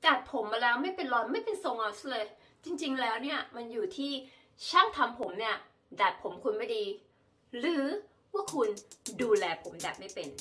ดัดผมมาแล้วไม่เป็นรอนไม่เป็นทรงเอาซะเลยจริงๆแล้วเนี่ยมันอยู่ที่ช่างทำผมเนี่ยดัดผมคุณไม่ดีหรือว่าคุณดูแลผมดัดไม่เป็น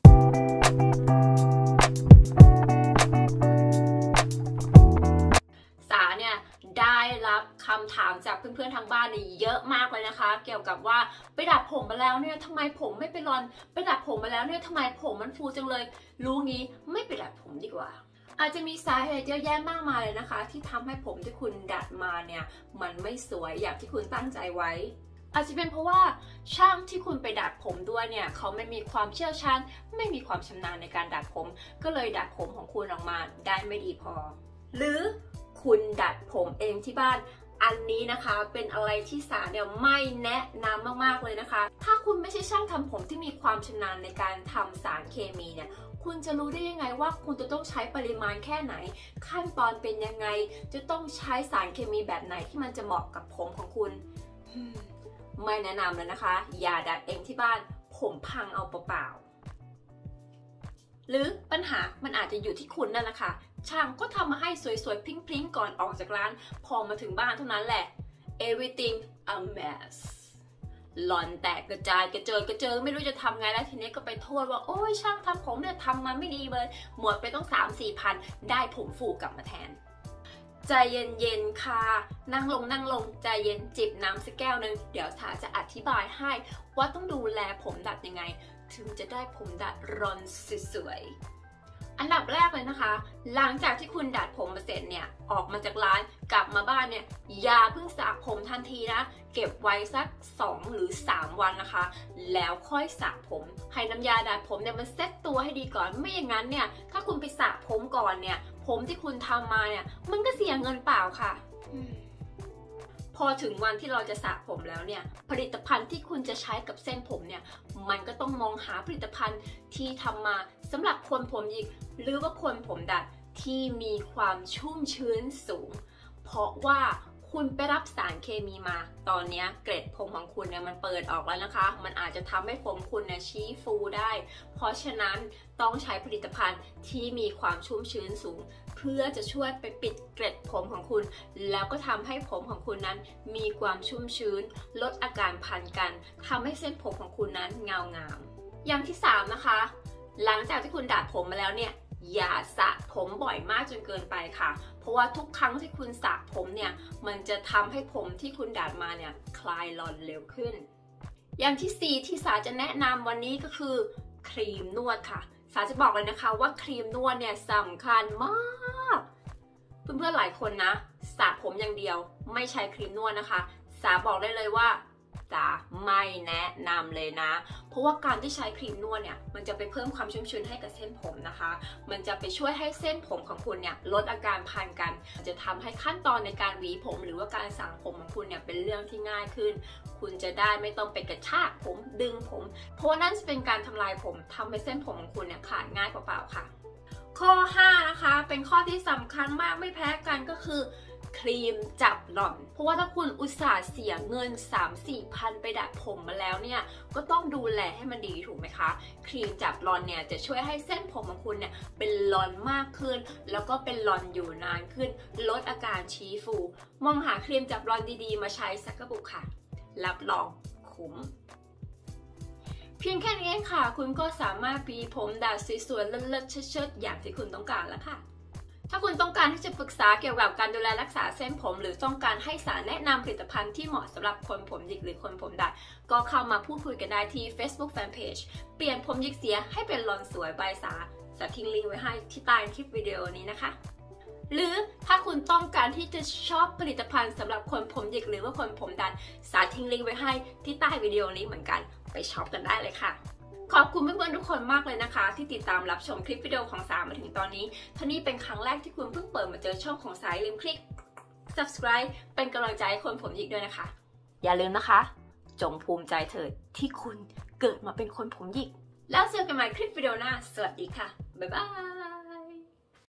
สาเนี่ยได้รับคำถามจากเพื่อนๆทางบ้านเนี่ยเยอะมากเลยนะคะเกี่ยวกับว่าไปดัดผมมาแล้วเนี่ยทำไมผมไม่เป็นรอนไปดัดผมมาแล้วเนี่ยทำไมผมมันฟูจังเลยรู้งี้ไม่ไปดัดผมดีกว่าอาจจะมีสาเหตุเยอะแยะมากมายเลยนะคะที่ทำให้ผมที่คุณดัดมาเนี่ยมันไม่สวยอย่างที่คุณตั้งใจไว้อาจจะเป็นเพราะว่าช่างที่คุณไปดัดผมด้วยเนี่ยเขาไม่มีความเชี่ยวชาญไม่มีความชำนาญในการดัดผมก็เลยดัดผมของคุณออกมาได้ไม่ดีพอหรือคุณดัดผมเองที่บ้านอันนี้นะคะเป็นอะไรที่สาเนี่ยไม่แนะนำมากๆเลยนะคะถ้าคุณไม่ใช่ช่างทำผมที่มีความชำนาญในการทำสารเคมีเนี่ยคุณจะรู้ได้ยังไงว่าคุณจะต้องใช้ปริมาณแค่ไหนขั้นตอนเป็นยังไงจะต้องใช้สารเคมีแบบไหนที่มันจะเหมาะกับผมของคุณไม่แนะนำเลยนะคะอย่าดัดเองที่บ้านผมพังเอาเปล่าๆหรือปัญหามันอาจจะอยู่ที่คุณนั่นแหละค่ะช่างก็ทำมาให้สวยๆพริ้งๆก่อนออกจากร้านพอมาถึงบ้านเท่านั้นแหละ everything a mess หล่อนแตกกระจายกระเจิงไม่รู้จะทำไงแล้วทีนี้ก็ไปโทษว่าโอ้ยช่างทำผมเนี่ยทำมาไม่ดีเลยหมดไปต้อง 3-4 พันได้ผมฟูกลับมาแทนใจเย็นๆค่ะนั่งลงใจเย็นจิบน้ำสักแก้วนึงเดี๋ยวสาจะอธิบายให้ว่าต้องดูแลผมดัดยังไงถึงจะได้ผมดัดรอนสวยๆอันดับแรกเลยนะคะหลังจากที่คุณดัดผมมาเสร็จเนี่ยออกมาจากร้านกลับมาบ้านเนี่ยอย่าเพิ่งสระผมทันทีนะเก็บไว้สัก2 หรือ 3 วันนะคะแล้วค่อยสระผมให้น้ำยาดัดผมเนี่ยมันเซ็ตตัวให้ดีก่อนไม่อย่างนั้นเนี่ยถ้าคุณไปสระผมก่อนเนี่ยผมที่คุณทำมาเนี่ยมันก็เสียเงินเปล่าค่ะพอถึงวันที่เราจะสระผมแล้วเนี่ยผลิตภัณฑ์ที่คุณจะใช้กับเส้นผมเนี่ยมันก็ต้องมองหาผลิตภัณฑ์ที่ทำมาสำหรับคนผมหยิกหรือว่าคนผมดัดที่มีความชุ่มชื้นสูงเพราะว่าคุณไปรับสารเคมีมาตอนนี้เกล็ดผมของคุณเนี่ยมันเปิดออกแล้วนะคะมันอาจจะทำให้ผมคุณเนี่ยชี้ฟูได้เพราะฉะนั้นต้องใช้ผลิตภัณฑ์ที่มีความชุ่มชื้นสูงเพื่อจะช่วยไปปิดเกล็ดผมของคุณแล้วก็ทำให้ผมของคุณนั้นมีความชุ่มชื้นลดอาการพันกันทำให้เส้นผมของคุณนั้นเงางามอย่างที่3นะคะหลังจากที่คุณดัดผมมาแล้วเนี่ยอย่าสระผมบ่อยมากจนเกินไปค่ะเพราะว่าทุกครั้งที่คุณสระผมเนี่ยมันจะทำให้ผมที่คุณดัดมาเนี่ยคลายหล่อนเร็วขึ้นอย่างที่4ที่สาจะแนะนำวันนี้ก็คือครีมนวดค่ะสาจะบอกเลยนะคะว่าครีมนวดเนี่ยสำคัญมากเพื่อนๆหลายคนนะสระผมอย่างเดียวไม่ใช้ครีมนวดนะคะสาบอกได้เลยว่าจะไม่แนะนำเลยนะเพราะว่าการที่ใช้ครีมนวดเนี่ยมันจะไปเพิ่มความชุ่มชื้นให้กับเส้นผมนะคะมันจะไปช่วยให้เส้นผมของคุณเนี่ยลดอาการพันกันจะทำให้ขั้นตอนในการหวีผมหรือว่าการสระผมของคุณเนี่ยเป็นเรื่องที่ง่ายขึ้นคุณจะได้ไม่ต้องไปกระชากผมดึงผมเพราะนั่นจะเป็นการทำลายผมทำให้เส้นผมของคุณเนี่ยขาดง่ายเปล่าๆค่ะข้อ5นะคะเป็นข้อที่สำคัญมากไม่แพ้กันก็คือครีมจับหล่อนเพราะว่าถ้าคุณอุตส่าห์เสียเงิน 3-4 พันไปดัดผมมาแล้วเนี่ยก็ต้องดูแลให้มันดีถูกไหมคะครีมจับหล่อนเนี่ยจะช่วยให้เส้นผมของคุณเนี่ยเป็นหล่อนมากขึ้นแล้วก็เป็นหล่อนอยู่นานขึ้นลดอาการชี้ฟูมองหาครีมจับหล่อนดีๆมาใช้สักกระปุกค่ะรับรองคุ้มเพียงแค่นี้ค่ะคุณก็สามารถหวีผมดัดสวยๆเลิศๆเชิดๆอย่างที่คุณต้องการแล้วค่ะถ้าคุณต้องการที่จะปรึกษาเกี่ยวกับการดูแลรักษาเส้นผมหรือต้องการให้สาแนะนำผลิตภัณฑ์ที่เหมาะสำหรับคนผมหยิกหรือคนผมดัดก็เข้ามาพูดคุยกันได้ที่ Facebook Fanpage เปลี่ยนผมหยิกเสียให้เป็นหล่อนสวยบายสาทิ้งลิงก์ไว้ให้ที่ใต้คลิปวิดีโอนี้นะคะหรือถ้าคุณต้องการที่จะช็อปผลิตภัณฑ์สำหรับคนผมหยิกหรือว่าคนผมดัดสาทิ้งลิงก์ไว้ให้ที่ใต้วิดีโอนี้เหมือนกันไปช็อปกันได้เลยค่ะขอบคุณเพื่อนๆทุกคนมากเลยนะคะที่ติดตามรับชมคลิปวิดีโอของสามาถึงตอนนี้ถ้านี่เป็นครั้งแรกที่คุณเพิ่งเปิดมาเจอช่องของสาอย่าลืมคลิก subscribe เป็นกำลังใจให้คนผมหยิกด้วยนะคะอย่าลืมนะคะจงภูมิใจเถิดที่คุณเกิดมาเป็นคนผมหยิกแล้วเจอกันใหม่คลิปวิดีโอหน้าสวัสดีค่ะบ๊ายบาย